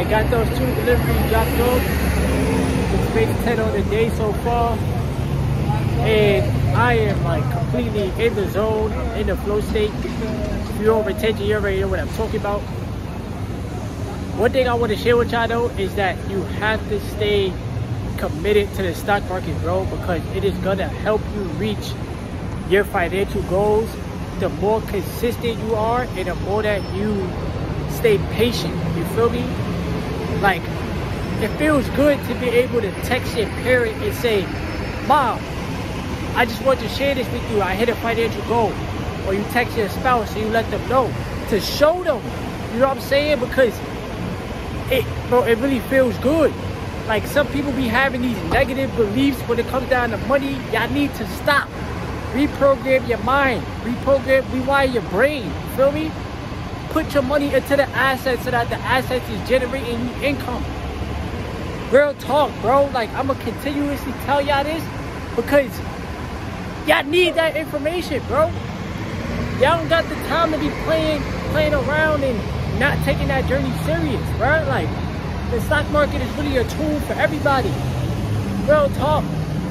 I got those 2 deliveries dropped off. It's been 10 on the day so far. And I am like completely in the zone, in the flow state. If you're on retention, you already know what I'm talking about. One thing I want to share with y'all though is that you have to stay committed to the stock market, bro, because it is gonna help you reach your financial goals. The more consistent you are and the more that you stay patient, you feel me? Like, it feels good to be able to text your parent and say, Mom, I just want to share this with you. I hit a financial goal. Or you text your spouse and you let them know, to show them. You know what I'm saying? Because it really feels good. Like, some people be having these negative beliefs when it comes down to money. Y'all need to stop. Reprogram your mind. Rewire your brain. You feel me? Put your money into the assets so that the assets is generating you income. Real talk, bro. Like, I'm going to continuously tell y'all this because y'all need that information, bro. Y'all don't got the time to be playing around and not taking that journey serious, bro. Like, the stock market is really a tool for everybody. Real talk.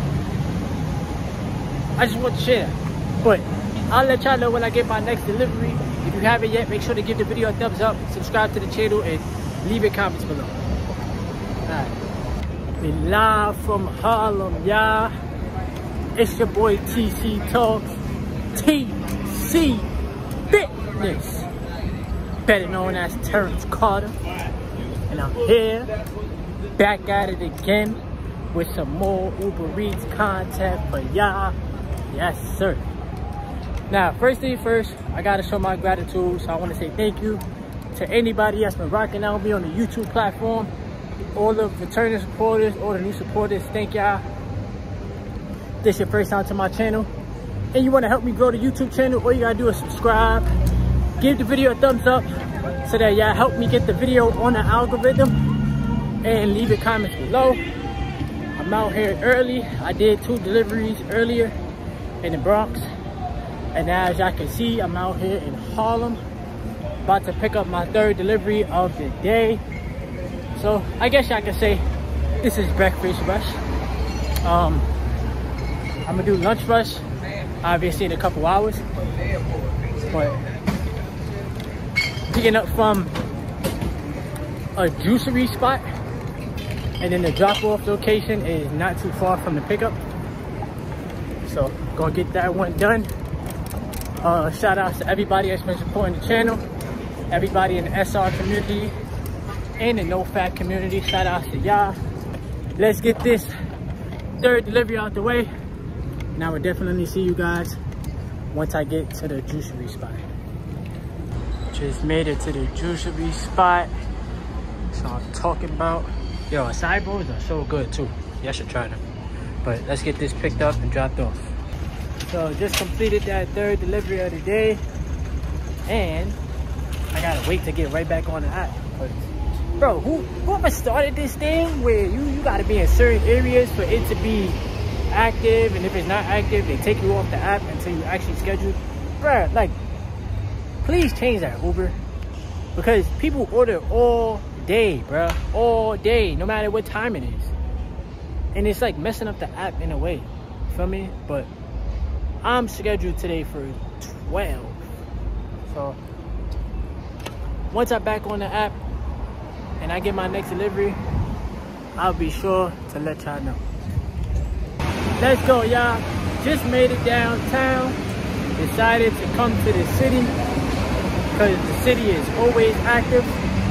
I just want to share that. But I'll let y'all know when I get my next delivery. If you haven't yet, make sure to give the video a thumbs up, subscribe to the channel, and leave your comments below. Alright. We live from Harlem, y'all. It's your boy TC Talks. TC Fitness. Better known as Terrence Carter. And I'm here, back at it again with some more Uber Eats content for y'all. Yes, sir. Now, first thing first, I gotta show my gratitude. So I want to say thank you to anybody that's been rocking out with me on the YouTube platform. All the returning supporters, all the new supporters, thank y'all. This is your first time to my channel and you want to help me grow the YouTube channel, all you gotta do is subscribe, give the video a thumbs up so that y'all help me get the video on the algorithm, and leave your comments below. I'm out here early. I did 2 deliveries earlier in the Bronx, and now as y'all can see, I'm out here in Harlem about to pick up my 3rd delivery of the day. So I guess y'all can say this is breakfast rush. I'm gonna do lunch rush obviously in a couple hours, but picking up from a juicery spot, and then the drop-off location is not too far from the pickup, so gonna get that one done. Shout outs to everybody that's been supporting the channel, everybody in the SR community and the no-fat community. Shout outs to y'all. Let's get this 3rd delivery out the way. Now we'll definitely see you guys once I get to the juicery spot. Just made it to the juicery spot. So I'm talking about, yo, acai bowls are so good too. Y'all should try them. But let's get this picked up and dropped off. So just completed that 3rd delivery of the day, and I gotta wait to get right back on the app. Bro, whoever started this thing where you gotta be in certain areas for it to be active, and if it's not active, they take you off the app until you actually schedule. Bro, like, please change that, Uber, because people order all day, bro, all day, no matter what time it is, and it's like messing up the app in a way. You feel me? But I'm scheduled today for 12, so once I'm back on the app and I get my next delivery, I'll be sure to let y'all know. Let's go, y'all. Just made it downtown. Decided to come to the city because the city is always active.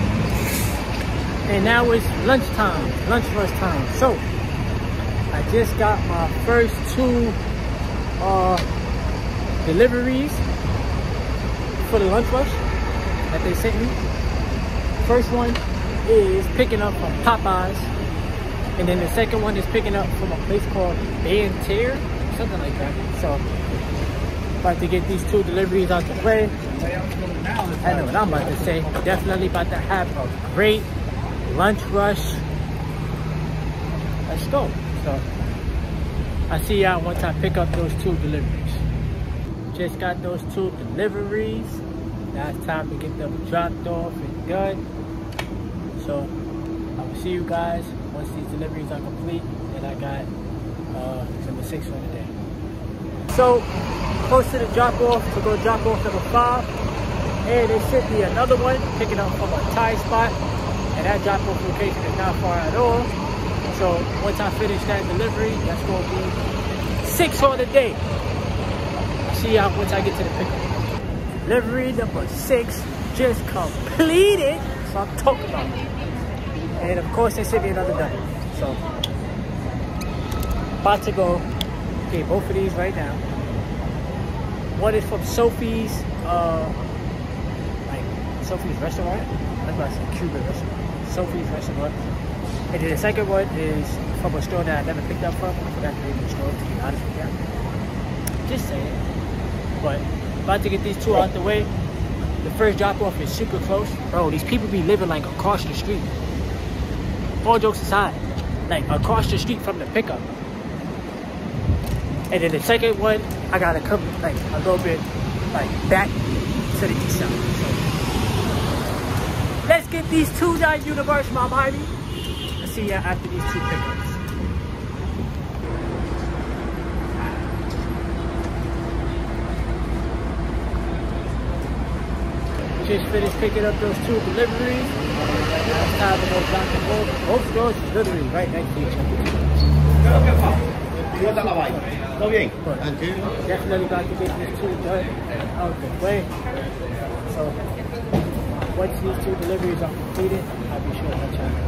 And now it's lunchtime, lunch rush time. So I just got my first 2 deliveries for the lunch rush that they sent me. First one is picking up from Popeyes, and then the second one is picking up from a place called Bantier, something like that. So about to get these 2 deliveries out the way. I know what I'm about to say. Definitely about to have a great lunch rush. Let's go. So I'll see y'all once I pick up those 2 deliveries. Just got those 2 deliveries. Now it's time to get them dropped off and done. So see you guys once these deliveries are complete. And I got number 6 for the day. So close to the drop off to go drop off number 5. And there should be another one picking up from a Thai spot. And that drop off location is not far at all. So once I finish that delivery, that's going to be 6 on the day. See y'all once I get to the pickup. Delivery number 6 just completed. So I'm talking about it. And of course there should be another done. So about to go get both of these right now. One is from Sophie's Sophie's restaurant. That's what I said, Cuban restaurant. Sophie's restaurant. And then the second one is from a store that I never picked up from. I forgot the name of the store, to be honest with you. Just saying. But about to get these 2 out the way. The first drop off is super close. Bro, these people be living like across the street. All jokes aside, like across the street from the pickup. And then the second one, I gotta come like a little bit like back to the east side. So, let's get these 2 done, Universe, my baby. I'll see ya after these 2 pickups. Just finished picking up those 2 deliveries. It's time to go drop them both. Both stores are literally right next to each other. But definitely about to get these 2 done out of the way. So once these 2 deliveries are completed, I'll be sure to let y'all know.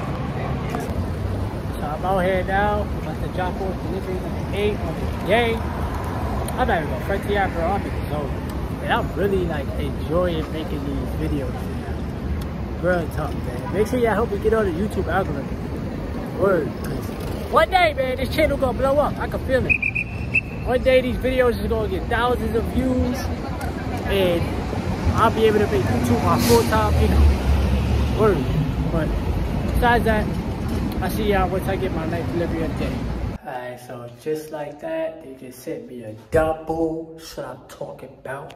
So I'm out here now, about to drop off delivery number 8 on the day. I'm not even going to front to y'all, bro. I'm in the zone. And I'm really like enjoying making these videos. Real tough, man. Make sure y'all help me get on the YouTube algorithm. Word. One day, man, this channel gonna blow up. I can feel it. One day these videos is gonna get thousands of views. And I'll be able to make YouTube my full-time income. Word. But besides that, I'll see y'all once I get my next delivery of the day. Alright, so just like that, they just sent me a double. That's what I'm talking about.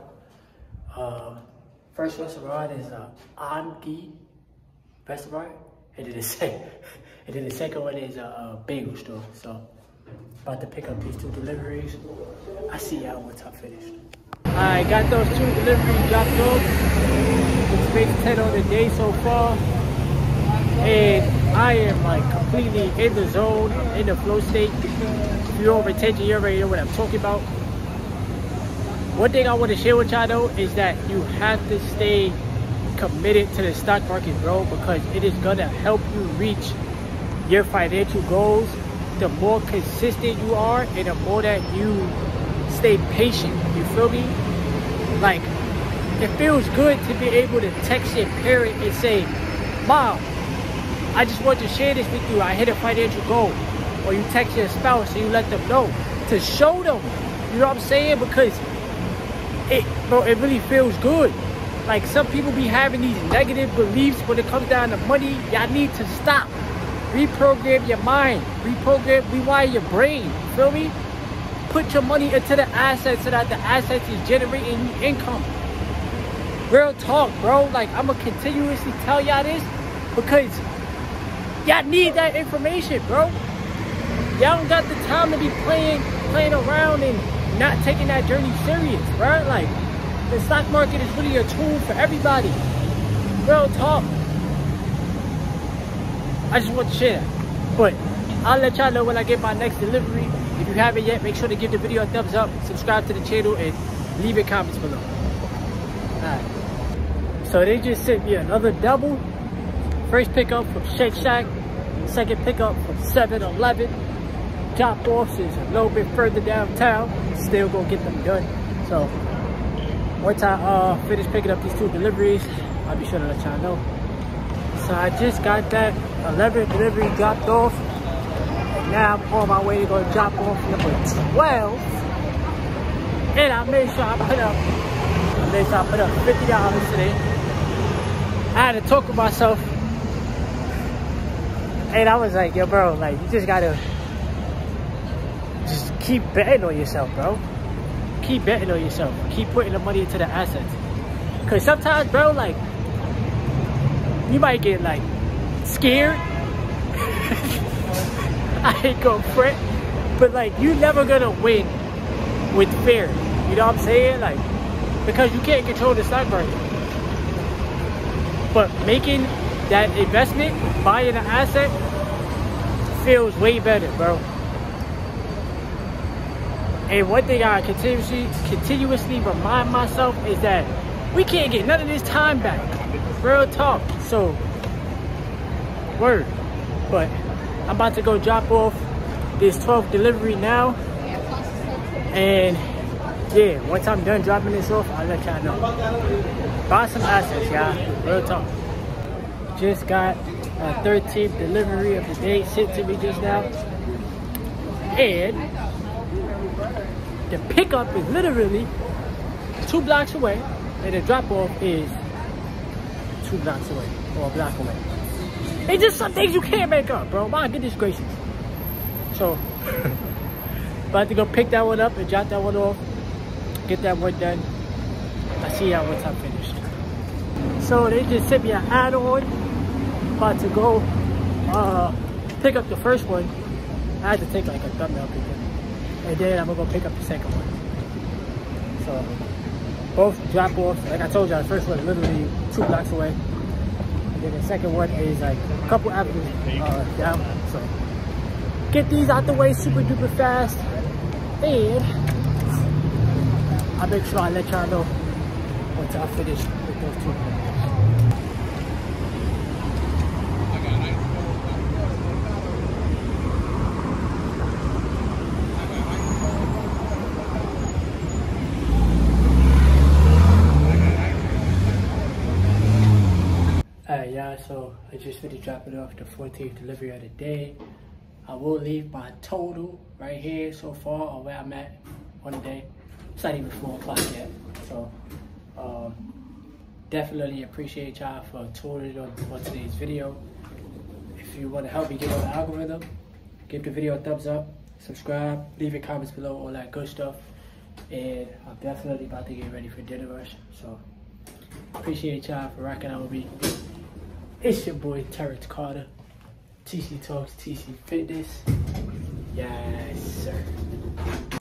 First restaurant is Angi restaurant, and then the second one is a bagel store. So about to pick up these 2 deliveries. I see y'all once I'm finished. I got those 2 deliveries dropped off. It's been 10 on the day so far, and I am like completely in the zone. I'm in the flow state. If you're over attention, you already know what I'm talking about. One thing I want to share with y'all though is that you have to stay committed to the stock market, bro, because it is gonna help you reach your financial goals. The more consistent you are and the more that you stay patient, you feel me? Like, it feels good to be able to text your parent and say, Mom, I just want to share this with you. I hit a financial goal. Or you text your spouse and you let them know, to show them. You know what I'm saying? Because it really feels good. Like, some people be having these negative beliefs when it comes down to money. Y'all need to stop. Reprogram your mind. Rewire your brain. You feel me? Put your money into the assets so that the assets is generating you income. Real talk, bro. Like, I'm gonna continuously tell y'all this because y'all need that information, bro. Y'all don't got the time to be playing around and not taking that journey serious, right? Like, the stock market is really a tool for everybody. Real talk. I just want to share that. But I'll let y'all know when I get my next delivery. If you haven't yet, make sure to give the video a thumbs up, subscribe to the channel, and leave your comments below. Alright. So they just sent me another double. First pickup from Shake Shack. Second pickup from 7-Eleven. Drop offs is a little bit further downtown. Still gonna get them done. So once I finish picking up these 2 deliveries, I'll be sure to let y'all know. So I just got that 11th delivery dropped off. And now I'm on my way to go drop off number 12. And I made sure I put up $50 today. I had to talk with myself. And I was like, yo, bro, like, you just gotta just keep betting on yourself, bro. Keep betting on yourself. Keep putting the money into the assets. Because sometimes, bro, like, you might get, like, scared. I ain't gonna fret. But like, you never gonna win with fear. You know what I'm saying? Like, because you can't control the stock market. But making that investment, buying an asset, feels way better, bro. And one thing I continuously remind myself is that we can't get none of this time back. Real talk. So, word. But I'm about to go drop off this 12th delivery now. And yeah, once I'm done dropping this off, I'll let y'all know. Buy some assets, y'all. Real talk. Just got a 13th delivery of the day sent to me just now. And the pickup is literally 2 blocks away. And the drop off is 2 blocks away. Or a block away. It's just some things you can't make up, bro. My goodness gracious. So, about to go pick that one up and drop that one off. Get that one done. I'll see y'all once I'm finished. So they just sent me an add-on. About to go pick up the first one. I had to take like a thumbnail picture. And then I'm gonna go pick up the second one. So both drop off. Like I told y'all, the first one is literally 2 blocks away. And then the second one is like a couple avenues down. So get these out the way super duper fast. And I'll make sure I let y'all know once I finish with those 2 videos. Alright y'all, so I just finished dropping off the 14th delivery of the day. I will leave my total right here so far on where I'm at on the day. It's not even 4 o'clock yet. So definitely appreciate y'all for tuning in on today's video. If you want to help me get on the algorithm, give the video a thumbs up, subscribe, leave your comments below, all that good stuff. And I'm definitely about to get ready for dinner rush. So appreciate y'all for rocking out with me. It's your boy Terrence Carter. TC Talks, TC Fitness. Yes, sir.